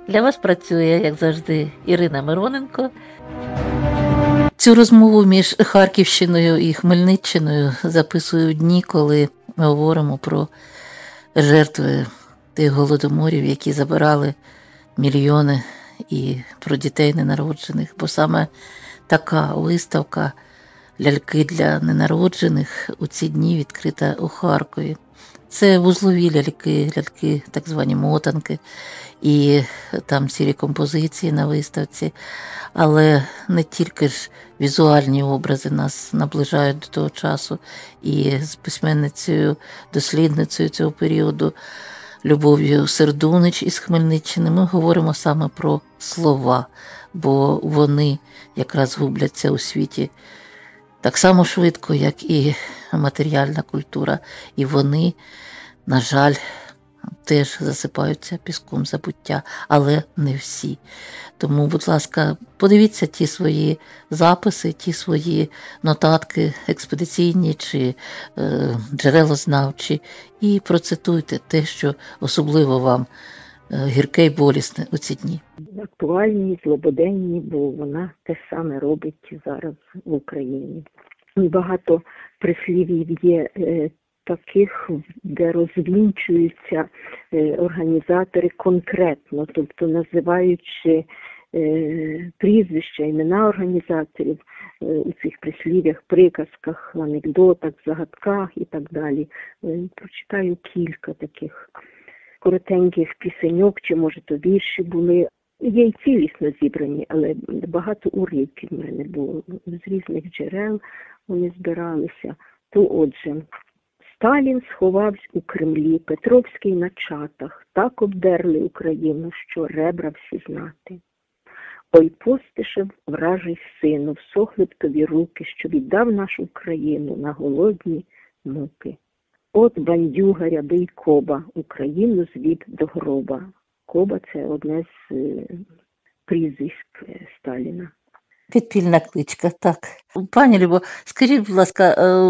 Для вас працює, як завжди, Ірина Мироненко. Цю розмову між Харківщиною і Хмельниччиною записую в дні, коли ми говоримо про жертви тих голодоморів, які забирали мільйони, і про дітей ненароджених. Бо саме така виставка «Ляльки для ненароджених» у ці дні відкрита у Харкові. Це вузлові ляльки, так звані мотанки, і там цілі композиції на виставці. Але не тільки ж візуальні образи нас наближають до того часу, і з письменницею, дослідницею цього періоду Любов'ю Сердунич із Хмельниччини ми говоримо саме про слова, бо вони якраз губляться у світі так само швидко, як і матеріальна культура, і вони, на жаль, теж засипаються піском забуття, але не всі. Тому, будь ласка, подивіться ті свої записи, ті свої нотатки експедиційні чи джерелознавчі і процитуйте те, що особливо вам гірке й болісне у ці дні. Актуальні, злободенні, бо вона те саме робить зараз в Україні. Багато прислів'їв є таких, де розвінчуються організатори конкретно, тобто називаючи прізвища, імена організаторів у цих прислів'ях, приказках, анекдотах, загадках і так далі. Прочитаю кілька таких коротеньких пісеньок, чи може то вірші були. Є й цілісно зібрані, але багато уривків в мене було. З різних джерел вони збиралися. То отже, Сталін сховався у Кремлі, Петровський на чатах, так обдерли Україну, що ребра всі знати. Ой, Постишев, вражий сину, всохли б тобі руки, що віддав нашу Україну на голодні муки. От бандюга, рябий Коба, Україну звів до гроба. Коба – це одне з прізвиськ Сталіна. Підпільна кличка, так. Пані Любо, скажіть, будь ласка,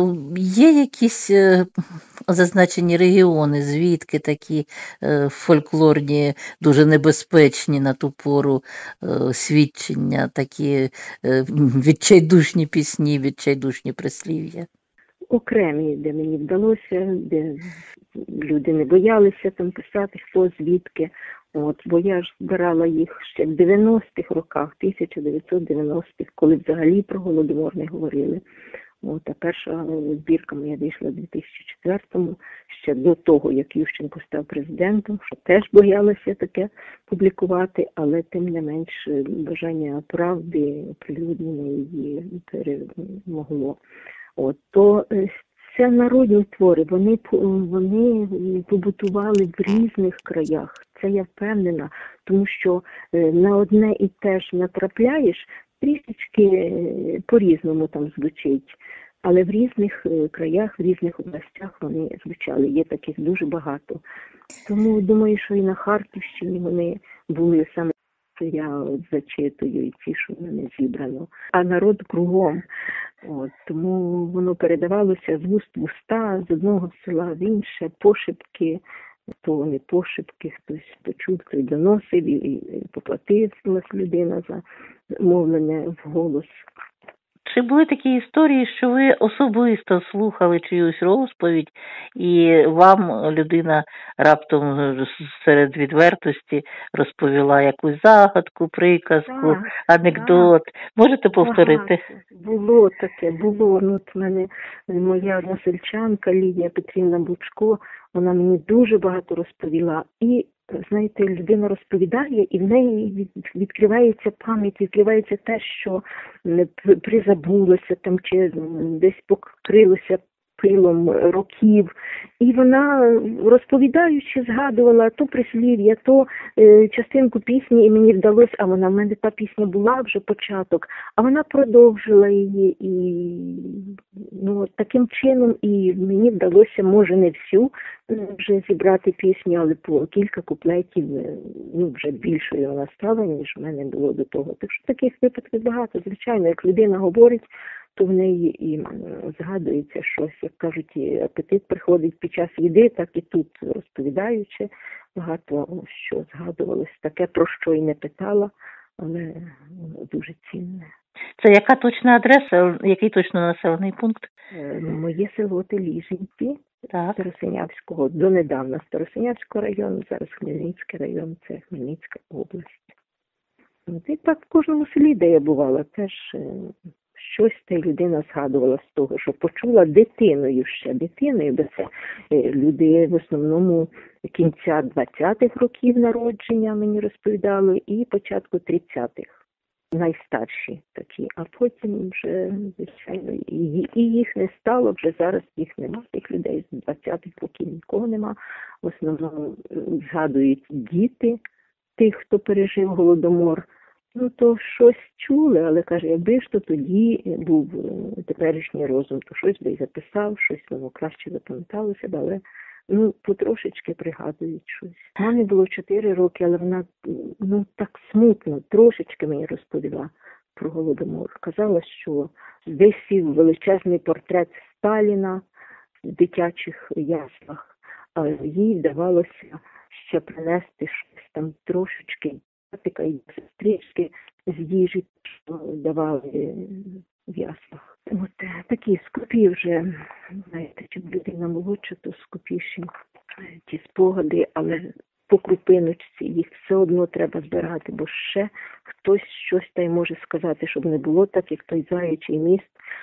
є якісь зазначені регіони, звідки такі фольклорні, дуже небезпечні на ту пору свідчення, такі відчайдушні пісні, відчайдушні прислів'я? Окремі, де мені вдалося, де люди не боялися там писати, хто звідки. Бо я ж збирала їх ще в 90-х роках, 1990-х, коли взагалі про Голодомор не говорили. А перша збірка моя вийшла в 2004-му, ще до того, як Ющенко став президентом, що теж боялася таке публікувати, але тим не менш бажання правди оприлюднення її перемогло. То це народні твори, вони побутували в різних краях. Це я впевнена, тому що на одне і те ж натрапляєш, трішечки по-різному там звучить. Але в різних краях, в різних областях вони звучали, є таких дуже багато. Тому думаю, що і на Харківщині вони були саме, що я зачитую, і ті, що в мене зібрано. А народ кругом. Тому воно передавалося з вуст в уста, з одного села в інше, пошепки, то не пошепки, хтось почув, хтось доносив і поплатилась людина за мовлення вголос. Чи були такі історії, що ви особисто слухали чиюсь розповідь, і вам людина раптом серед відвертості розповіла якусь загадку, приказку, анекдот? Можете повторити? Було таке, було. От в мене моя односельчанка Лідія Петрівна Бучко, вона мені дуже багато розповіла. І знаєте, людина розповідає, і в неї відкривається пам'ять, відкривається те, що призабулося там, чи десь покрилося пилом років. І вона, розповідаючи, згадувала то прислів'я, то частинку пісні, і мені вдалося, а вона в мене та пісня була вже початок, а вона продовжила її, і таким чином і мені вдалося, може не всю вже зібрати пісню, але по кілька куплетів, вже більшою вона стала, ніж в мене було до того. Так що таких випадків багато, звичайно, як людина говорить, то в неї і згадується щось, як кажуть, апетит приходить під час їди, так і тут, розповідаючи, багато що згадувалось. Таке, про що й не питала, але дуже цінне. Це яка точна адреса, який точно населений пункт? Моє село Теліжинці, Так. Старосинявського, донедавна Старосинявського району, зараз Хмельницький район, це Хмельницька область. І так в кожному селі, де я бувала, теж щось та й людина згадувала з того, що почула дитиною, бо це люди в основному кінця 20-х років народження, мені розповідали, і початку 30-х. Найстарші такі, а потім вже, звичайно, і їх не стало, вже зараз їх нема, тих людей з 20-х років нікого нема. В основному згадують діти тих, хто пережив Голодомор. Ну, то щось чули, але, каже, якби ж то тоді був теперішній розум, то щось би й записав, щось воно краще запам'яталося, але потрошечки пригадують щось. Мамі було 4 роки, але вона, так смутно, трошечки мені розповіла про Голодомор. Казала, що десь сів величезний портрет Сталіна в дитячих яслах, а їй вдавалося ще принести щось там трошечки, і сестрички з їжі, що давали в яслах. От такі скупі вже, знаєте, чим людина молодша, то скупіші ті спогади, але по крупиночці їх все одно треба збирати, бо ще хтось щось та й може сказати, щоб не було так, як той заячий міст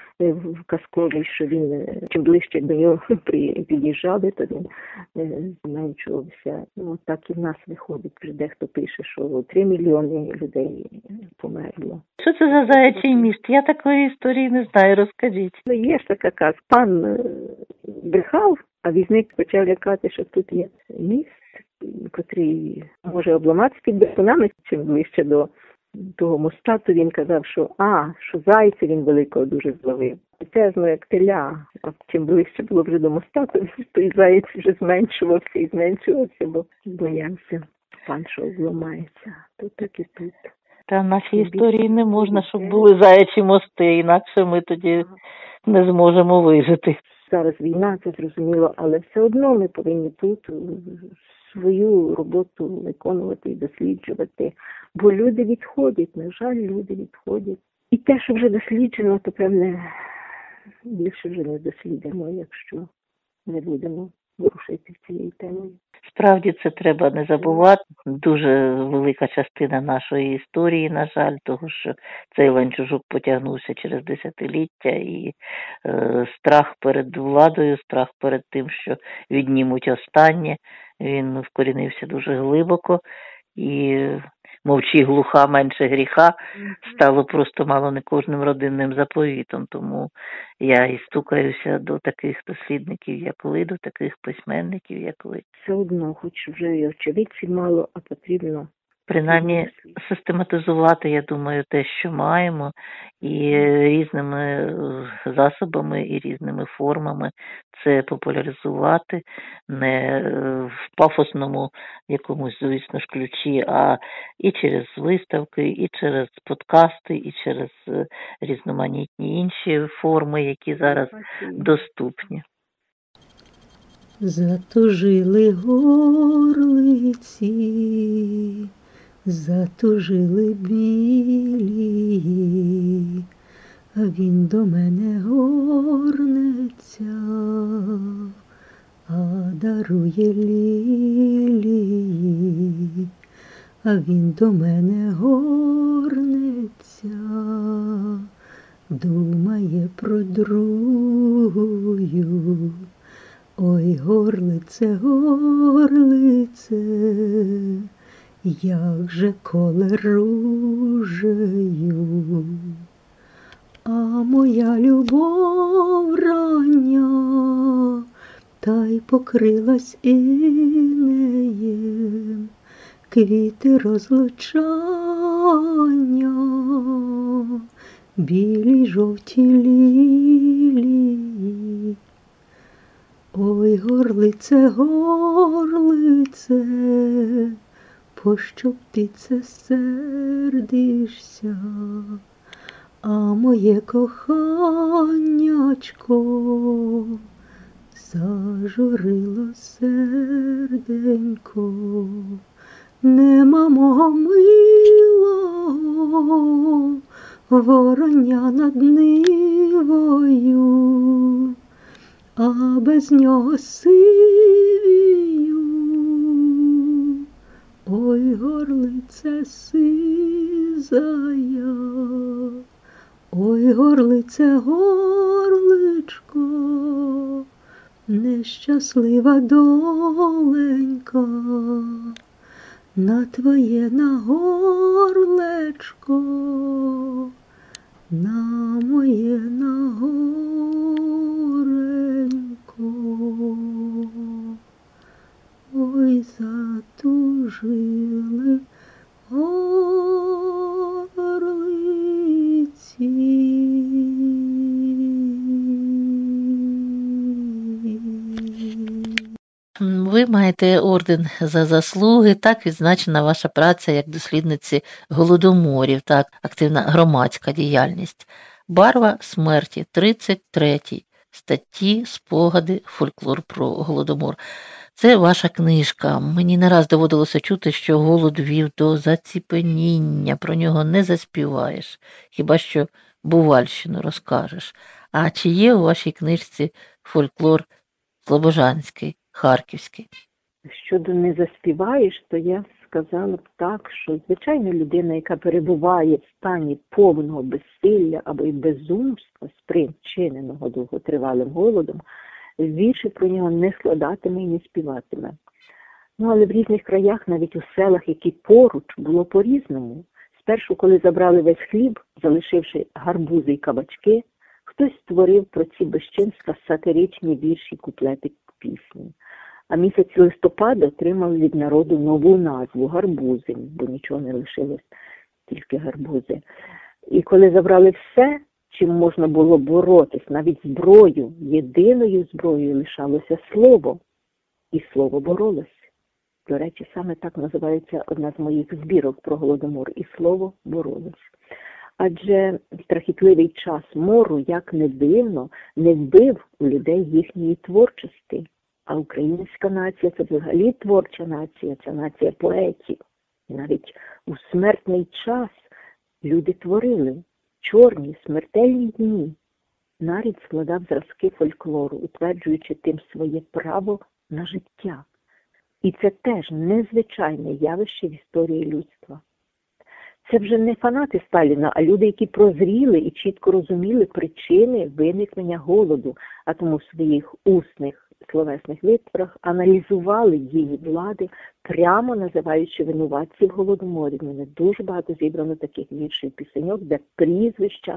в казковій, що він, чим ближче до нього під'їжджали, то він зменшувався. Так і в нас виходить, вже дехто пише, що 3 мільйони людей померло. Що це за заячий міст? Я такої історії не знаю, розкажіть. Є ж така казка. Пан брехав, а візник почав лякати, що тут є міст, котрий може обламатися під бетонами, чим ближче до того моста, то він казав, що зайця він великого дуже зловив. Це, як теля. А чим ближче було вже до моста, то той заєць вже зменшувався, бо боявся, пан, що обламається. То так і тут. Та в нашій історії не можна, щоб були заячі мости, інакше ми тоді не зможемо вижити. Зараз війна, це зрозуміло, але все одно ми повинні тут свою роботу виконувати і досліджувати. Бо люди відходять, на жаль, люди відходять. І те, що вже досліджено, то, певне, більше вже не дослідимо, якщо не будемо ворушити цією темою. Справді це треба не забувати. Дуже велика частина нашої історії, на жаль, того, що цей ланцюжок потягнувся через десятиліття, і страх перед владою, страх перед тим, що віднімуть останнє, він вкорінився дуже глибоко, і мовчи глуха, менше гріха стало просто мало не кожним родинним заповітом. Тому я і стукаюся до таких дослідників, як ви, до таких письменників, як ви. Все одно, хоч вже і очевидців мало, а потрібно принаймні систематизувати, я думаю, те, що маємо, і різними засобами, і різними формами це популяризувати, не в пафосному якомусь, звісно ж, ключі, а і через виставки, і через подкасти, і через різноманітні інші форми, які зараз доступні. Затужили горлиці, затужили білі, а він до мене горнеться, а дарує лілії, а він до мене горнеться, думає про другую. Ой, горлице, горлице, як же коле ружею, а моя любов рання, та й покрилась інеєм, квіти розлучання, білі жовті лілії. Ой, горлице, горлице, пощо ти це сердишся, а моє коханячко Зажурило серденько, нема мого милого, вороня над нивою, а без нього сивію. Ой, горлице сизая, ой, горлице, горличко, нещаслива доленька, на твоє на горлечко, на моє на горенько. Ой, затужили горлиці. Ви маєте орден за заслуги, так відзначена ваша праця як дослідниці голодоморів, так, активна громадська діяльність. Барва смерті, 33 статті, спогади, фольклор про голодомор. Це ваша книжка. Мені не раз доводилося чути, що голод вів до заціпеніння, про нього не заспіваєш, хіба що Бувальщину розкажеш. А чи є у вашій книжці фольклор слобожанський, харківський? Щодо не заспіваєш, то я сказала б так, що звичайно людина, яка перебуває в стані повного безсилля або й безумства, спричиненого довготривалим голодом, вірші про нього не складатиме і не співатиме. Ну, але в різних краях, навіть у селах, які поруч, було по-різному. Спершу, коли забрали весь хліб, залишивши гарбузи й кабачки, хтось створив про ці безчинства сатиричні вірші, куплети, пісні. А місяць листопада отримав від народу нову назву – гарбузи, бо нічого не лишилось, тільки гарбузи. І коли забрали все, чим можна було боротись, навіть зброю, єдиною зброєю лишалося слово. І слово боролось. До речі, саме так називається одна з моїх збірок про голодомор. І слово боролось. Адже страхітливий час мору, як не дивно, не вбив у людей їхньої творчості. А українська нація – це взагалі творча нація, це нація поетів. І навіть у смертний час люди творили. Чорні, смертельні дні. Нарід складав зразки фольклору, утверджуючи тим своє право на життя. І це теж незвичайне явище в історії людства. Це вже не фанати Сталіна, а люди, які прозріли і чітко розуміли причини виникнення голоду, а тому в своїх усних словесних витворах аналізували дії влади, прямо називаючи винуватців голодоморів. У мене дуже багато зібрано таких віршів, пісеньок, де прізвища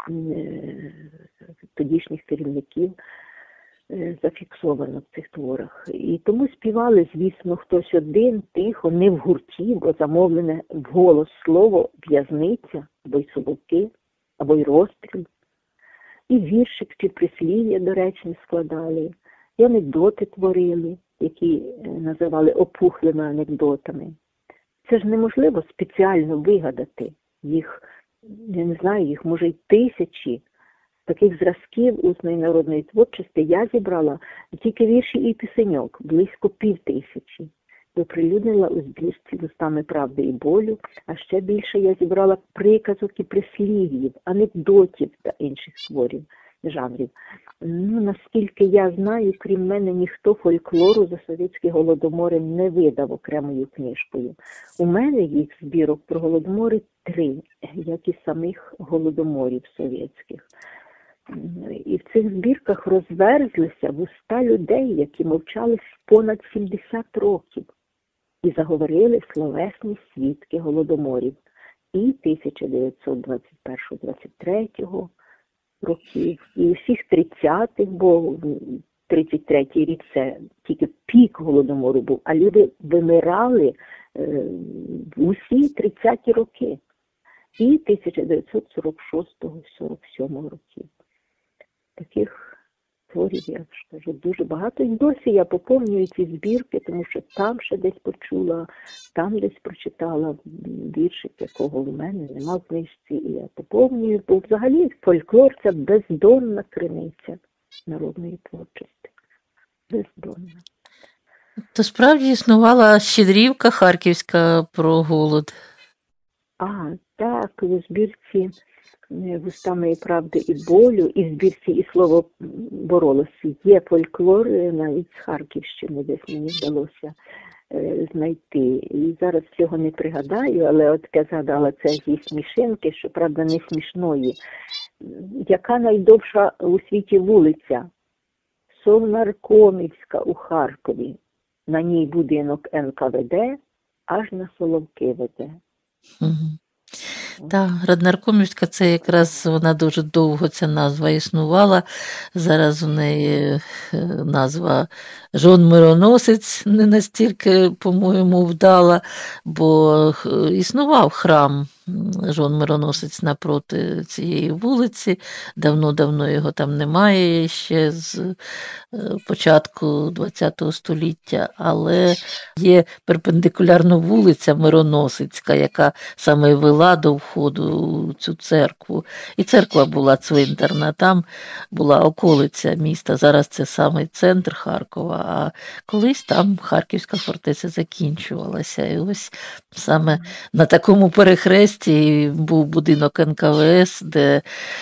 тодішніх керівників зафіксовано в цих творах. І тому співали, звісно, хтось один, тихо, не в гурті, бо замовлене вголос слово «в'язниця», або й «собаки», або й «розстріл». І віршик чи прислів'я доречні складали, і анекдоти творили, які називали опухлими анекдотами. Це ж неможливо спеціально вигадати. Їх, я не знаю, їх може й тисячі. Таких зразків усної народної творчості я зібрала тільки вірші і пісеньок, близько 5000. І оприлюднила у збірці «Вустами правди і болю», а ще більше я зібрала приказок і прислів'їв, анекдотів та інших творів, жанрів. Ну, наскільки я знаю, крім мене, ніхто фольклору за совєтські голодомори не видав окремою книжкою. У мене їх збірок про голодомори 3, як і самих голодоморів совєтських. І в цих збірках розверзлися вуста людей, які мовчали понад 70 років і заговорили словесні свідки голодоморів і 1921-23 років, і усіх 30-х, бо 33-й рік це тільки пік голодомору був, а люди вимирали в усі 30-ті роки і 1946-47 років. Таких творів, я ж кажу, дуже багато. І досі я поповнюю ці збірки, тому що там ще десь почула, там десь прочитала віршик, якого у мене нема в книжці, і я поповнюю. Бо взагалі фольклор – це бездонна криниця народної творчості. бездонна. То справді існувала щедрівка харківська про голод. Так, у збірці «Вустами і правди і болю», і в збірці «І слово боролося». Є фольклор навіть з Харківщини, десь мені вдалося знайти. І зараз цього не пригадаю, але от я згадала це зі смішинки, що, правда, не смішної. Яка найдовша у світі вулиця? Совнаркомівська у Харкові. На ній будинок НКВД аж на Соловки веде. Мгм. Так, Раднаркомівська, це якраз вона дуже довго ця назва існувала. Зараз у неї назва Жон-мироносець не настільки, по-моєму, вдала, бо існував храм Жон-мироносець напроти цієї вулиці. Давно-давно його там немає ще з початку ХХ століття, але є перпендикулярно вулиця Мироносицька, яка саме вела до входу у цю церкву. І церква була цвинтарна, там була околиця міста, зараз це саме центр Харкова, а колись там Харківська фортеця закінчувалася. І ось саме на такому перехресті був будинок НКВС, де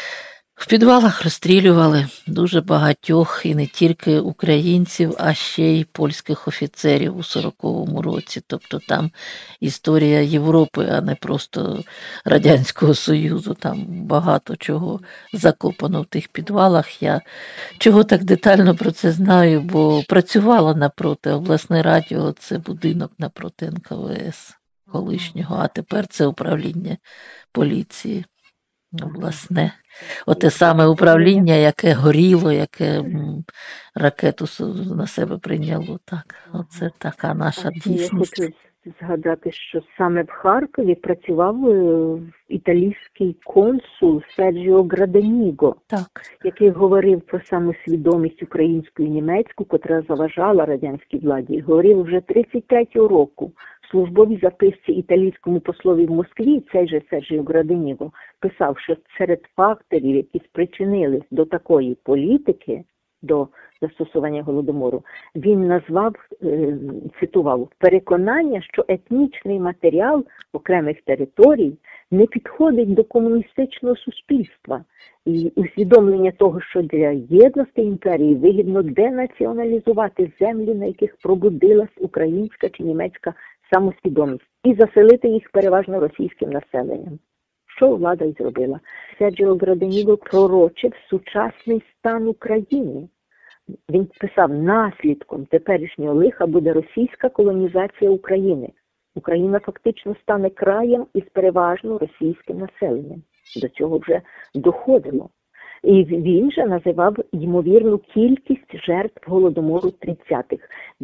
в підвалах розстрілювали дуже багатьох, і не тільки українців, а ще й польських офіцерів у 40-му році. Тобто там історія Європи, а не просто Радянського Союзу. Там багато чого закопано в тих підвалах. Я чого так детально про це знаю, бо працювала напроти обласне радіо, це будинок напроти НКВС колишнього, а тепер це управління поліції обласне. Оте саме управління, яке горіло, яке ракету на себе прийняло. Так, оце така наша Я дійсність. хочу згадати, що саме в Харкові працював італійський консул Серджіо Граденіго, Так. який говорив про самосвідомість українську і німецьку, котра заважала радянській владі. Говорив вже 33-го року. В службовій записці італійському послові в Москві цей же Серджіо Граденіго писав, що серед факторів, які спричинили до такої політики, до застосування Голодомору, він назвав, цитував, переконання, що етнічний матеріал окремих територій не підходить до комуністичного суспільства і усвідомлення того, що для єдності імперії вигідно денаціоналізувати землі, на яких пробудилась українська чи німецька самосвідомість, і заселити їх переважно російським населенням. Що влада й зробила? Серджіо Граденіго пророчив сучасний стан України. Він писав, наслідком теперішнього лиха буде російська колонізація України. Україна фактично стане краєм із переважно російським населенням. До цього вже доходило. І він же називав ймовірну кількість жертв Голодомору 30-х –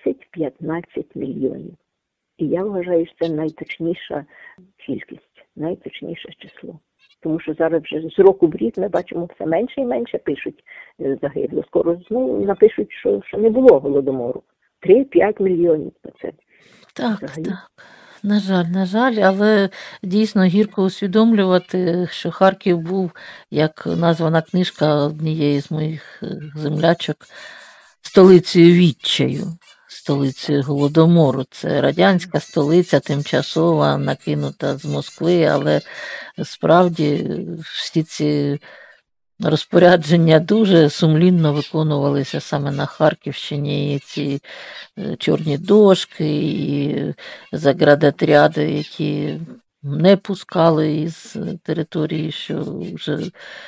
10-15 мільйонів. І я вважаю, що це найточніша кількість, найточніше число. Тому що зараз вже з року в рік ми бачимо все менше і менше пишуть загибло. Скоро знову напишуть, що не було Голодомору. 3-5 мільйонів. Це Так, взагалі. так. На жаль, але дійсно гірко усвідомлювати, що Харків був, як названа книжка однієї з моїх землячок, столицею відчаю, столицею Голодомору. Це радянська столиця, тимчасова, накинута з Москви, але справді всі ці розпорядження дуже сумлінно виконувалися саме на Харківщині. І ці чорні дошки, і заградотряди, які не пускали із території, що вже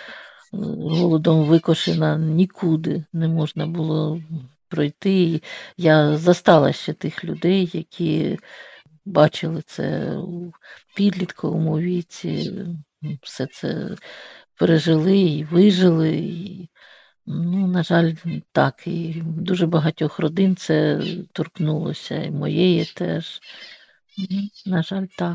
голодом викошена, нікуди не можна було пройти. І я застала ще тих людей, які бачили це у підлітковому віці, все це пережили і вижили. І, на жаль, так, і дуже багатьох родин це торкнулося, і моєї теж. На жаль, так.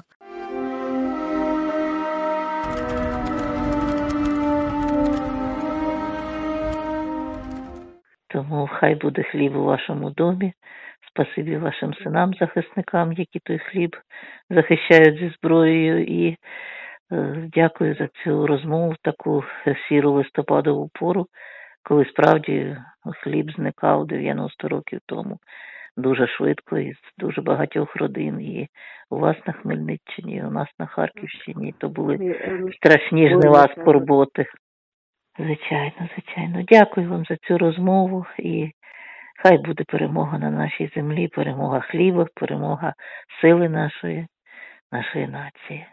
Тому хай буде хліб у вашому домі. Спасибі вашим синам, захисникам, які той хліб захищають зі зброєю. І дякую за цю розмову в таку сіру листопадову пору. коли справді хліб зникав 90 років тому дуже швидко із дуже багатьох родин. І у вас на Хмельниччині, і у нас на Харківщині. То були страшні жнива скорботи. Звичайно, звичайно. Дякую вам за цю розмову. І хай буде перемога на нашій землі, перемога хліба, перемога сили нашої нації.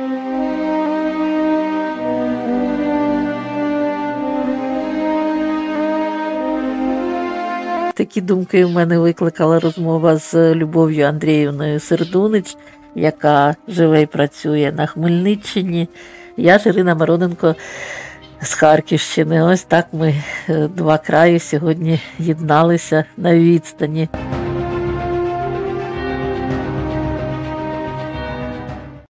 Такі думки в мене викликала розмова з Любов'ю Андріївною Сердунич, яка живе і працює на Хмельниччині. Я ж Ірина Мироненко з Харківщини. Ось так ми два краї сьогодні єдналися на відстані.